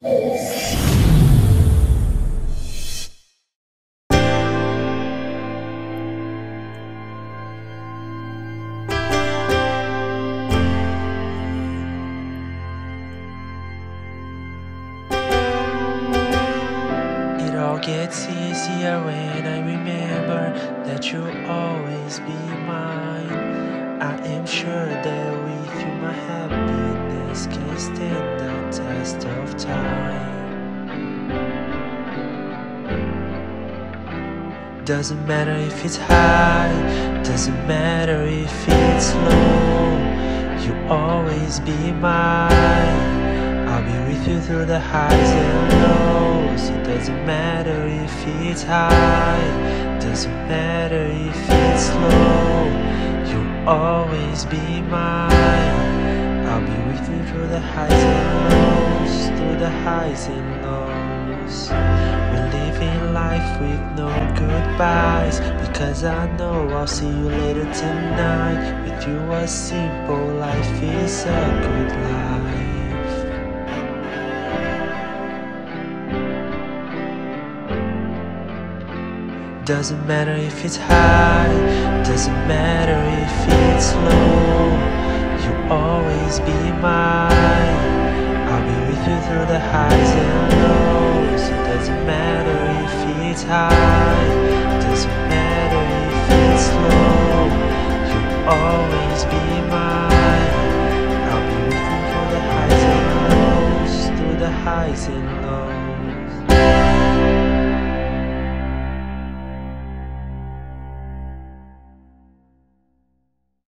It all gets easier when I remember that you'll always be mine. I am sure that with you my happiness can stand the test of time. Doesn't matter if it's high, doesn't matter if it's low, you'll always be mine. I'll be with you through the highs and lows. It doesn't matter if it's high, doesn't matter if it's low, you'll always be mine. I'll be with you through the highs and lows, through the highs and lows. We're living life with no goodbyes, because I know I'll see you later tonight. With you a simple life is a good life. Doesn't matter if it's high, doesn't matter if it's low, you'll always be mine. I'll be with you through the highs and lows. It doesn't matter if it's high, doesn't matter if it's low, you'll always be mine.